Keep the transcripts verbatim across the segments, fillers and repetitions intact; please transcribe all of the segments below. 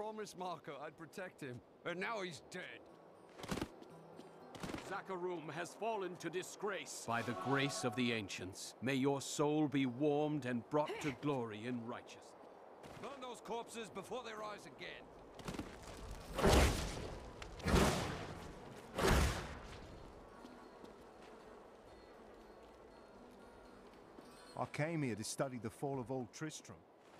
promised Marco I'd protect him, and now he's dead. Zakarum has fallen to disgrace. By the grace of the ancients, may your soul be warmed and brought to glory in righteousness. Burn those corpses before they rise again. I came here to study the fall of old Tristram.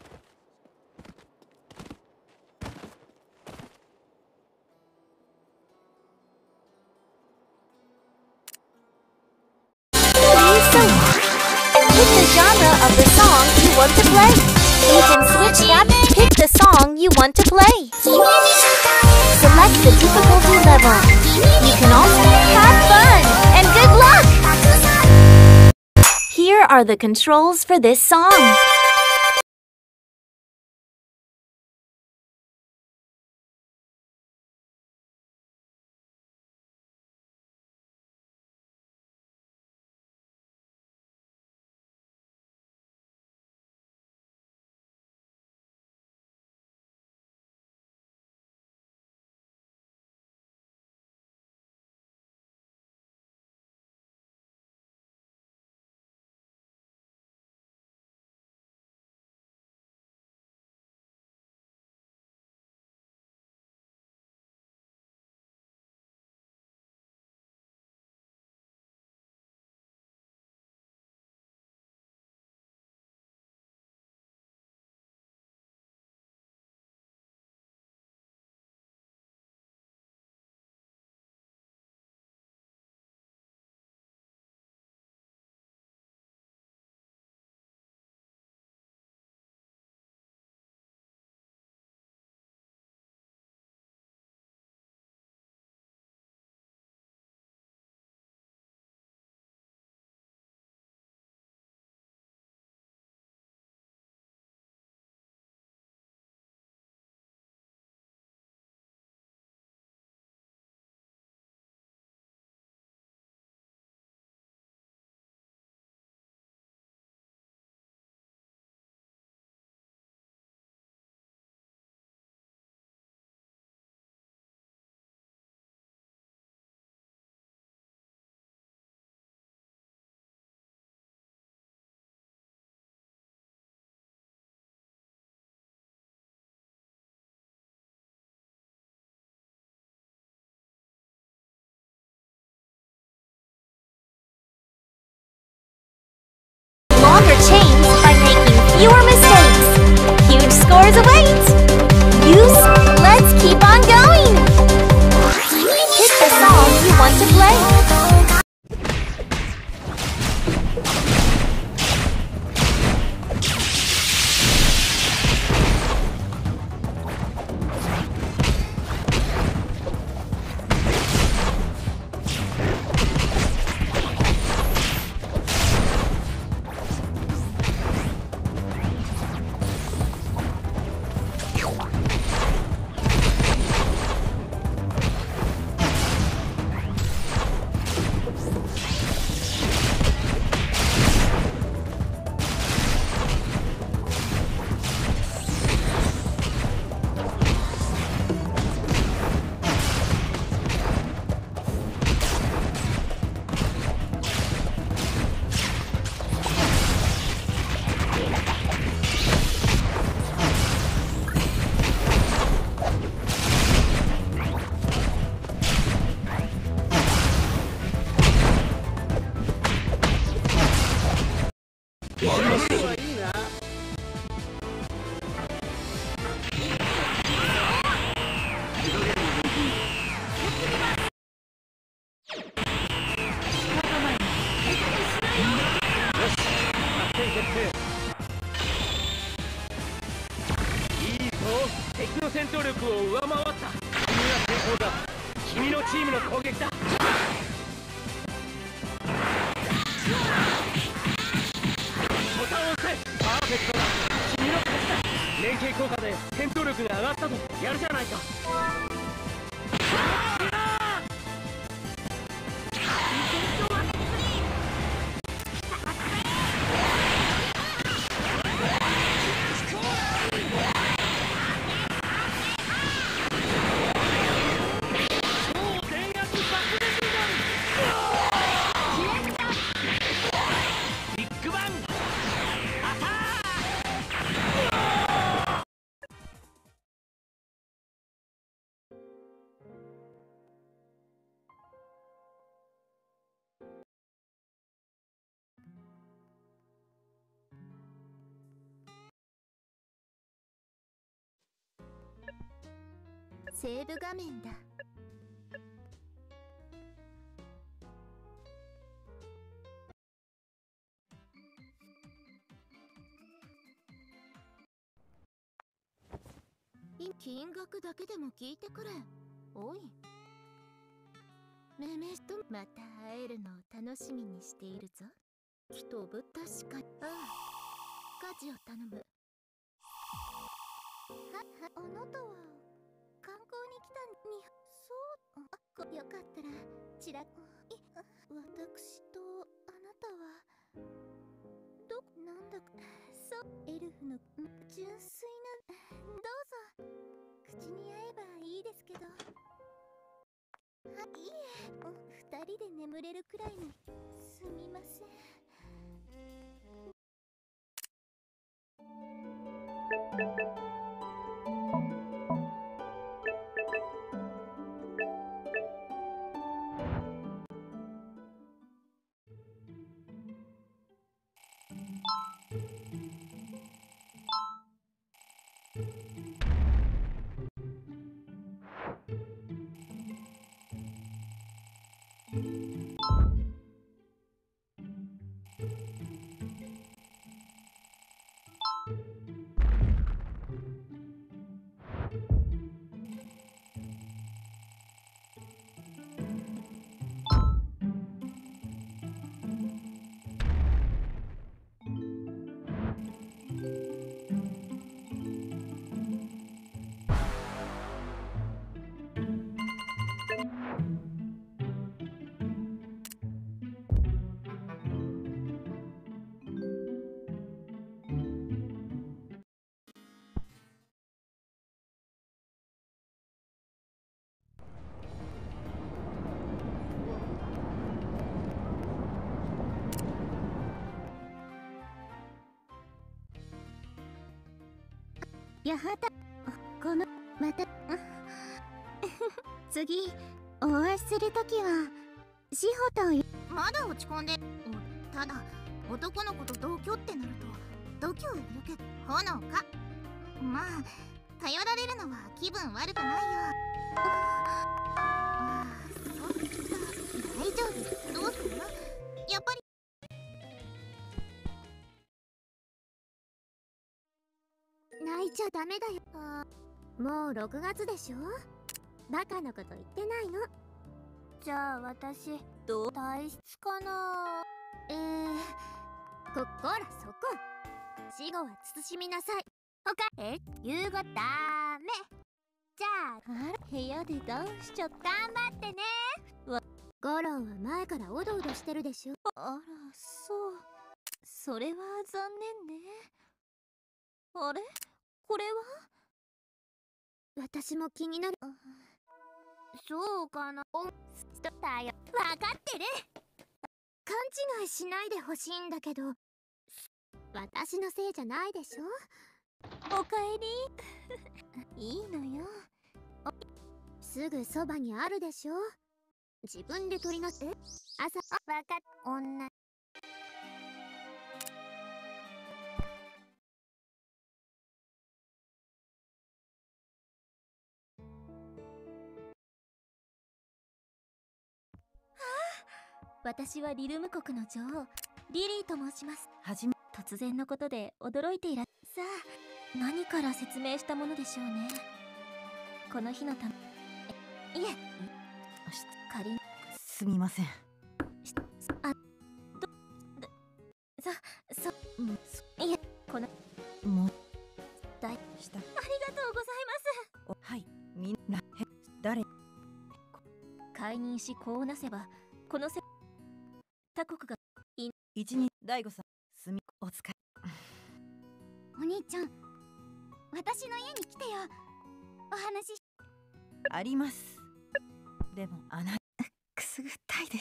Pick the genre of the song you want to play. You can switch tabs to pick the song you want to play. Select the difficulty level. You can also have fun and good luck! Here are the controls for this song. Longer chains by making fewer mistakes. Huge scores await. Use, let's keep on going. Pick the song you want to play. セーブ画面だ。金額だけでも聞いてくれ。おい。めめとまた会えるのを楽しみにしているぞ。きとぶ確か。ああ。家事を頼む。は、は、あなたは観光に来たに、そう、あ、こよかったら、ちら、い、私とあなたは、ど、なんだか、そう、エルフの、純粋な、どうぞ、口に合えばいいですけど。はい、いいえ、二人で眠れるくらいに、すみません。やはた、この、また、次、お会いするときは、志保と、まだ落ち込んで、ただ、男の子と同居ってなると、度胸いるけど、炎か。まあ、頼られるのは気分悪くないよ。ああ、そっか、大丈夫、どうする？やっぱり、泣いちゃダメだよ。あ、もうろくがつでしょ。バカなこと言ってないの。じゃあ私どう体質かな。えー、ここらそこ。死後は慎みなさい。ほかえ夕ごダメ。じゃあ、あら部屋でダウンしちゃった。頑張ってね。わゴロンは前からおどおどしてるでしょ。あらそう。それは残念ね。あれこれは私も気になる。そうかな。おだよ。分かってる。勘違いしないでほしいんだけど、私のせいじゃないでしょ。おかえり。いいのよ。すぐそばにあるでしょ。自分で取りなって。朝あ分かっ女。私はリルム国の女王リリーと申します。はじめ突然のことで驚いていらさあ何から説明したものでしょうね。この日のためいえ仮にすみません。 あどそそうんそいえこのもうだいしたありがとうございおはいみんなへ誰解任し子をなせばこのせ他国がい一人大悟さんすみお使いお兄ちゃん私の家に来てよ。お話しあります。でもあなくすぐったいです。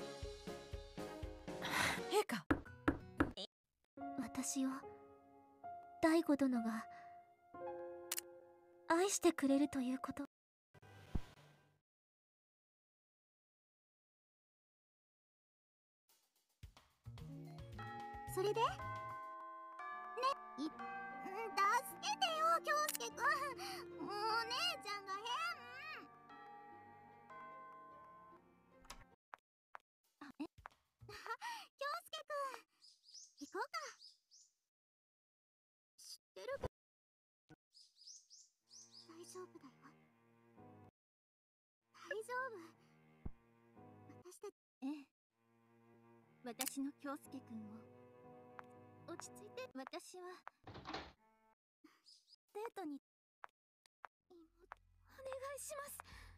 陛下私を大悟殿が愛してくれるということ。それでねい助けてよ京介くん。もうお姉ちゃんが変そうか。知ってるけど大丈夫だよ。大丈夫。私たち、ええ、私の京介くんを落ち着いて。私はデートに妹、お願いします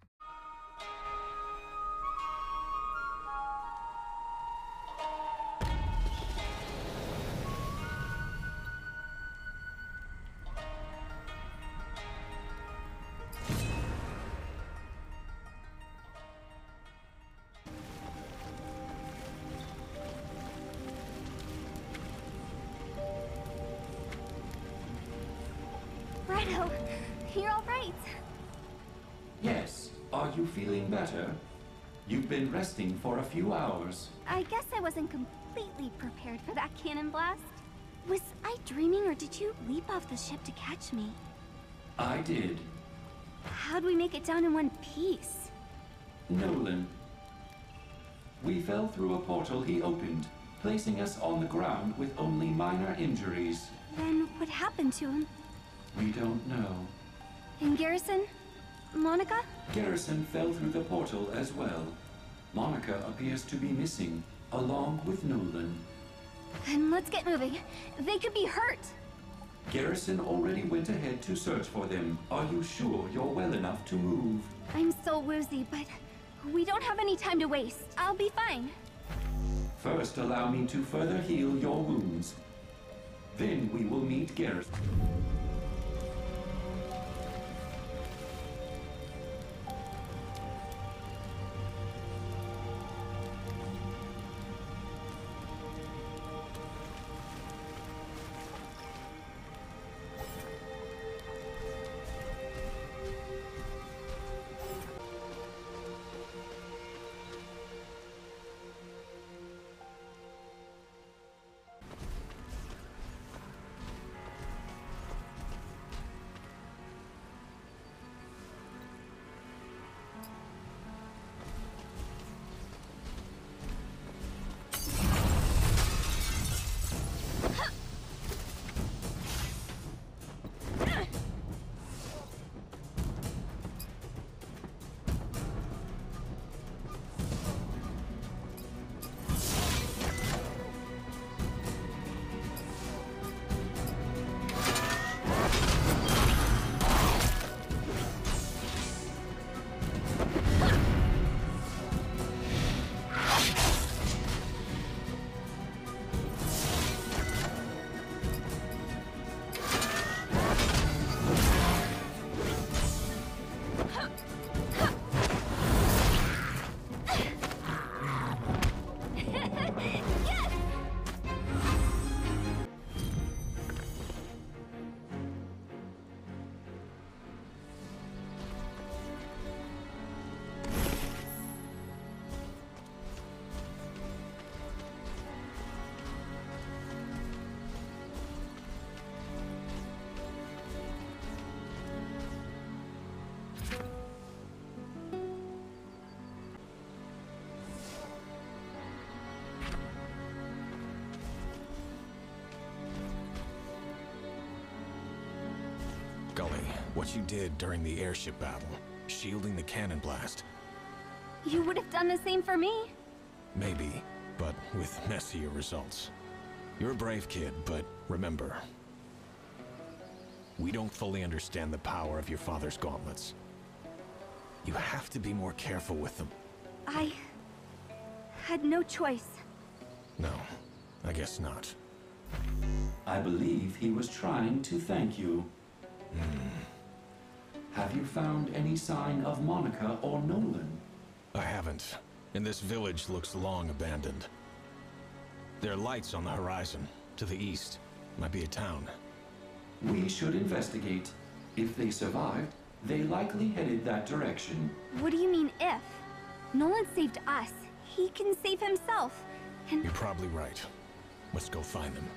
。Righto, you're all right. Yes. Are you feeling better? You've been resting for a few hours. I guess I wasn't completely prepared for that cannon blast. Was I dreaming, or did you leap off the ship to catch me? I did. How'd we make it down in one piece? Nolan. We fell through a portal he opened, placing us on the ground with only minor injuries. Then what happened to him? We don't know. And Garrison? Monica? Garrison fell through the portal as well. Monica appears to be missing, along with Nolan. Then let's get moving. They could be hurt. Garrison already went ahead to search for them. Are you sure you're well enough to move? I'm so woozy, but we don't have any time to waste. I'll be fine. First, allow me to further heal your wounds. Then we will meet Garrison. Gully, what you did during the airship battle, shielding the cannon blast. You would have done the same for me? Maybe, but with messier results. You're a brave kid, but remember, we don't fully understand the power of your father's gauntlets. You have to be more careful with them. I had no choice. No, I guess not. I believe he was trying to thank you. Have you found any sign of Monica or Nolan? I haven't. And this village looks long abandoned. There are lights on the horizon. To the east. Might be a town. We should investigate. If they survived, they likely headed that direction. What do you mean, if? Nolan saved us. He can save himself. And You're probably right. Let's go find them.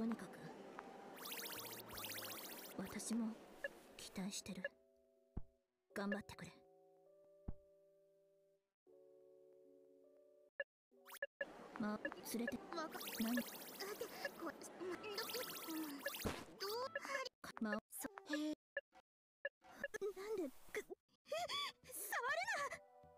とにかく私も期待してる。頑張ってくれ。まあ、連れて何まあ、そへえなんでく触るな。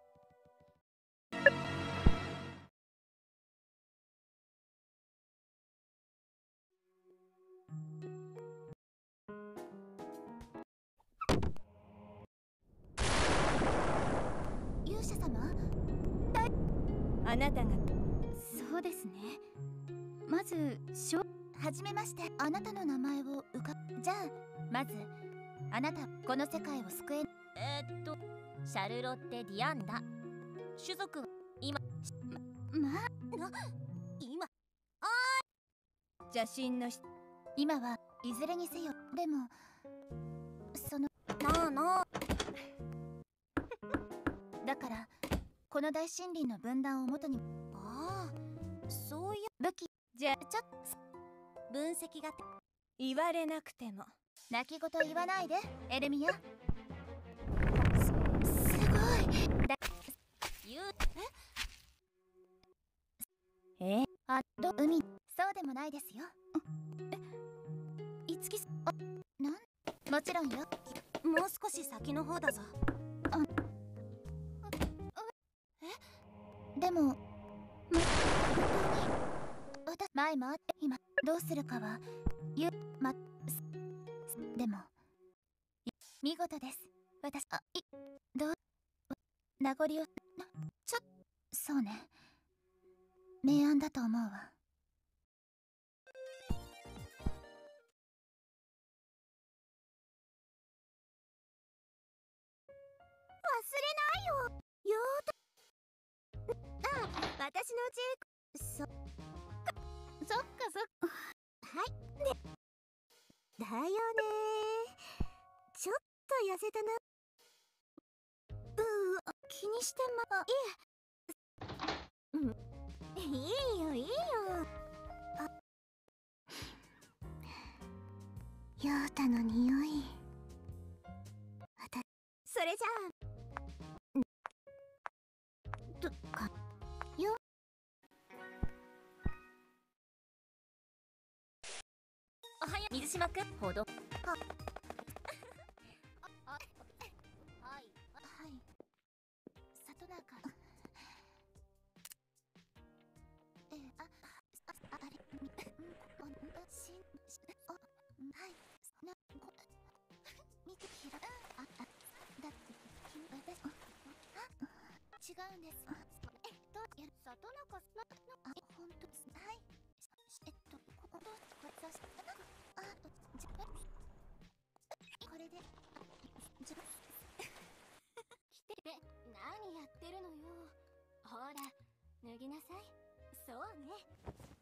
勇者様、 あなたがそうですね。まずしょはじめまして。あなたの名前をうかじゃあまずあなたこの世界を救ええー、っとシャルロッテ・ディアンダ。種族は今まま今あ邪神のし今はいずれにせよ。でもそのなあなあだからこの大森林の分断をもとにああそういう武器じゃあちょっと分析が言われなくても泣き言言わないでエルミア。す、すごいだ言うええあど海そうでもないですよ。えいつきあなんもちろんよ。もう少し先の方だぞ。あえでもま私前もあって今どうするかはゆますでも見事です。私あいどう名残をちょそうね明暗だと思うわ。忘れないよよーとあ私のうちそそっかそっかはいでだよねちょっと痩せたな。うー気にしてまいえうんいいよいいよ。あヨータの匂いあたそれじゃあとかよおはよう水島くんほどはあはいはい里中えあああれみあししあはいなこ見てひらああだって君私あ違うんです。えっとや里中さんあ本当ですはいえっとこここれさしあじゃこれでじゃ来てて何やってるのよ。ほら脱ぎなさい。そうね